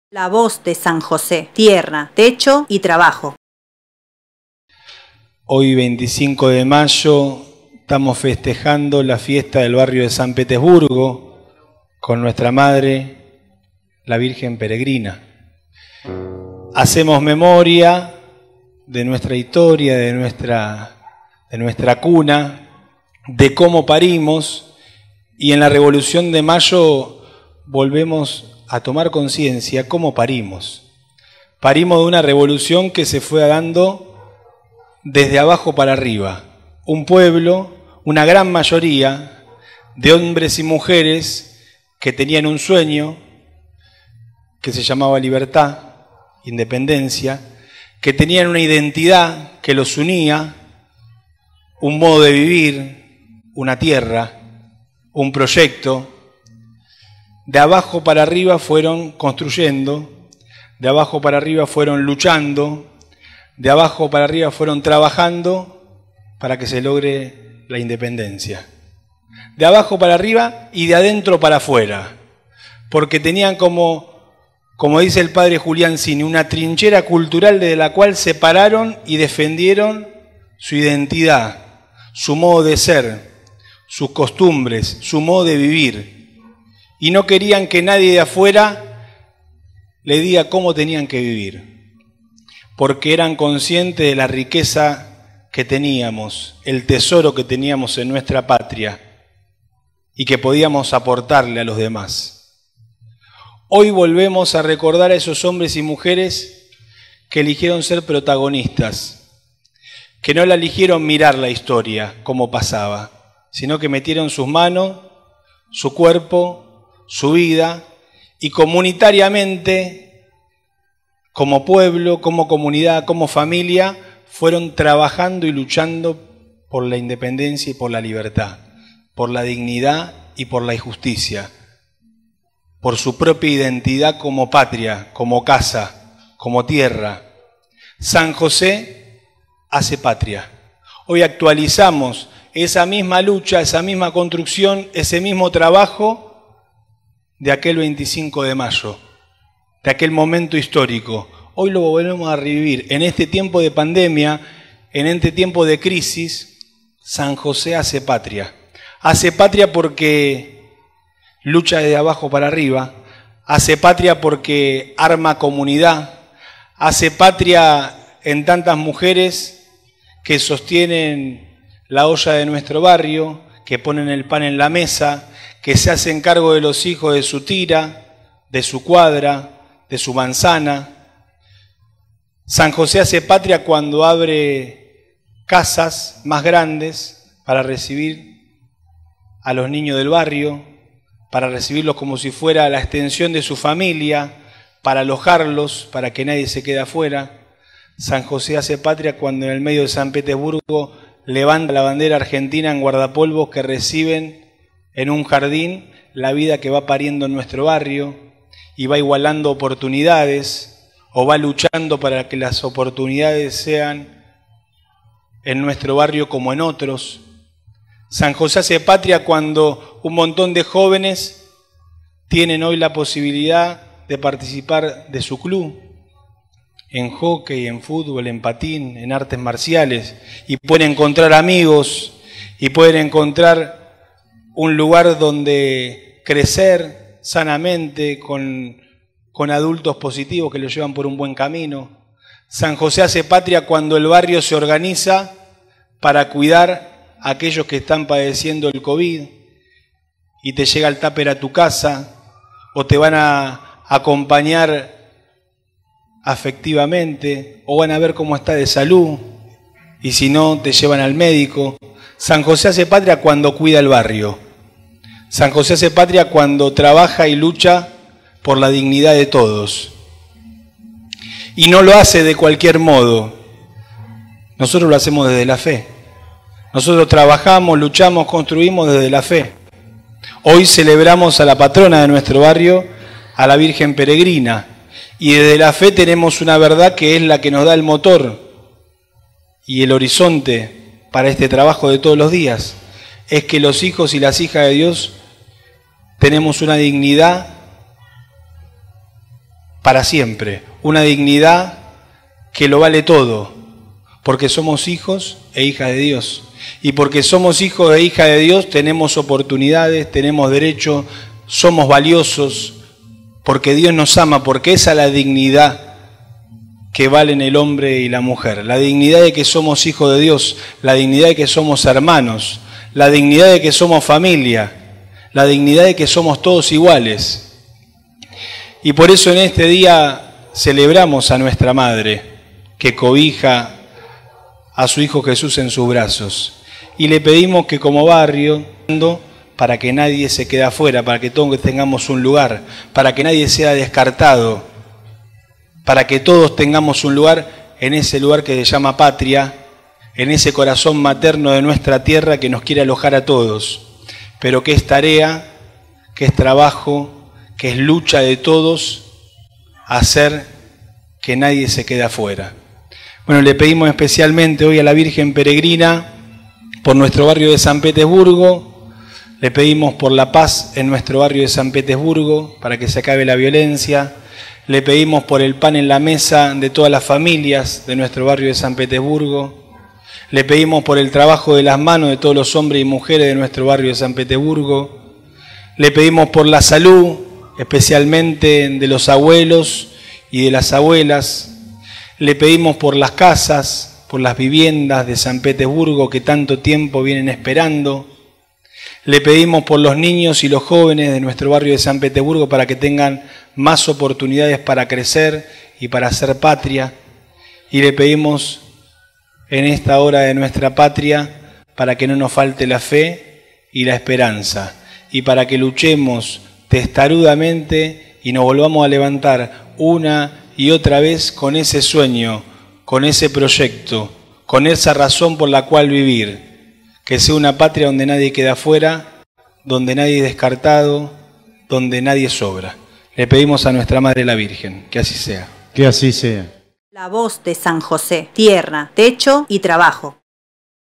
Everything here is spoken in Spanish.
La voz de San José, tierra, techo y trabajo. Hoy 25 de mayo estamos festejando la fiesta del barrio de San Petersburgo con nuestra Madre, la Virgen Peregrina. Hacemos memoria de nuestra historia, de nuestra cuna, de cómo parimos, y en la Revolución de Mayo volvemos a tomar conciencia cómo parimos. Parimos de una revolución que se fue dando desde abajo para arriba. Un pueblo, una gran mayoría de hombres y mujeres que tenían un sueño que se llamaba libertad, independencia, que tenían una identidad que los unía, un modo de vivir, una tierra, un proyecto. De abajo para arriba fueron construyendo, de abajo para arriba fueron luchando, de abajo para arriba fueron trabajando para que se logre la independencia. De abajo para arriba y de adentro para afuera, porque tenían como dice el padre Julián Cini, una trinchera cultural desde la cual se pararon y defendieron su identidad, su modo de ser, sus costumbres, su modo de vivir. Y no querían que nadie de afuera le diga cómo tenían que vivir, porque eran conscientes de la riqueza que teníamos, el tesoro que teníamos en nuestra patria y que podíamos aportarle a los demás. Hoy volvemos a recordar a esos hombres y mujeres que eligieron ser protagonistas, que no la eligieron mirar la historia como pasaba, sino que metieron sus manos, su cuerpo, su vida, y comunitariamente, como pueblo, como comunidad, como familia, fueron trabajando y luchando por la independencia y por la libertad, por la dignidad y por la justicia, por su propia identidad como patria, como casa, como tierra. San José hace patria. Hoy actualizamos esa misma lucha, esa misma construcción, ese mismo trabajo de aquel 25 de mayo, de aquel momento histórico. Hoy lo volvemos a revivir. En este tiempo de pandemia, en este tiempo de crisis, San José hace patria. Hace patria porque lucha desde abajo para arriba, hace patria porque arma comunidad, hace patria en tantas mujeres que sostienen la olla de nuestro barrio, que ponen el pan en la mesa, que se hacen cargo de los hijos de su tira, de su cuadra, de su manzana. San José hace patria cuando abre casas más grandes para recibir a los niños del barrio, para recibirlos como si fuera la extensión de su familia, para alojarlos, para que nadie se quede afuera. San José hace patria cuando en el medio de San Petersburgo levanta la bandera argentina en guardapolvos que reciben en un jardín la vida que va pariendo en nuestro barrio y va igualando oportunidades o va luchando para que las oportunidades sean en nuestro barrio como en otros. San José hace patria cuando un montón de jóvenes tienen hoy la posibilidad de participar de su club, en hockey, en fútbol, en patín, en artes marciales, y pueden encontrar amigos y pueden encontrar un lugar donde crecer sanamente con adultos positivos que los llevan por un buen camino. San José hace patria cuando el barrio se organiza para cuidar a aquellos que están padeciendo el COVID y te llega el tupper a tu casa o te van a acompañar afectivamente o van a ver cómo está de salud y si no te llevan al médico. San José hace patria cuando cuida el barrio. San José hace patria cuando trabaja y lucha por la dignidad de todos. Y no lo hace de cualquier modo. Nosotros lo hacemos desde la fe. Nosotros trabajamos, luchamos, construimos desde la fe. Hoy celebramos a la patrona de nuestro barrio, a la Virgen Peregrina. Y desde la fe tenemos una verdad que es la que nos da el motor y el horizonte para este trabajo de todos los días. Es que los hijos y las hijas de Dios tenemos una dignidad para siempre, una dignidad que lo vale todo, porque somos hijos e hijas de Dios. Y porque somos hijos e hijas de Dios tenemos oportunidades, tenemos derechos, somos valiosos, porque Dios nos ama, porque esa es la dignidad que valen el hombre y la mujer. La dignidad de que somos hijos de Dios, la dignidad de que somos hermanos, la dignidad de que somos familia, la dignidad de que somos todos iguales. Y por eso en este día celebramos a nuestra Madre, que cobija a su Hijo Jesús en sus brazos. Y le pedimos que como barrio, para que nadie se quede afuera, para que todos tengamos un lugar, para que nadie sea descartado, para que todos tengamos un lugar en ese lugar que se llama patria, en ese corazón materno de nuestra tierra que nos quiere alojar a todos, pero que es tarea, que es trabajo, que es lucha de todos, hacer que nadie se quede afuera. Bueno, le pedimos especialmente hoy a la Virgen Peregrina por nuestro barrio de San Petersburgo, le pedimos por la paz en nuestro barrio de San Petersburgo, para que se acabe la violencia, le pedimos por el pan en la mesa de todas las familias de nuestro barrio de San Petersburgo, le pedimos por el trabajo de las manos de todos los hombres y mujeres de nuestro barrio de San Petersburgo, le pedimos por la salud, especialmente de los abuelos y de las abuelas, le pedimos por las casas, por las viviendas de San Petersburgo que tanto tiempo vienen esperando, le pedimos por los niños y los jóvenes de nuestro barrio de San Petersburgo para que tengan más oportunidades para crecer y para hacer patria, y le pedimos en esta hora de nuestra patria para que no nos falte la fe y la esperanza, y para que luchemos testarudamente y nos volvamos a levantar una y otra vez con ese sueño, con ese proyecto, con esa razón por la cual vivir, que sea una patria donde nadie queda afuera, donde nadie es descartado, donde nadie sobra. Le pedimos a nuestra Madre la Virgen, que así sea. Que así sea. La voz de San José, tierra, techo y trabajo.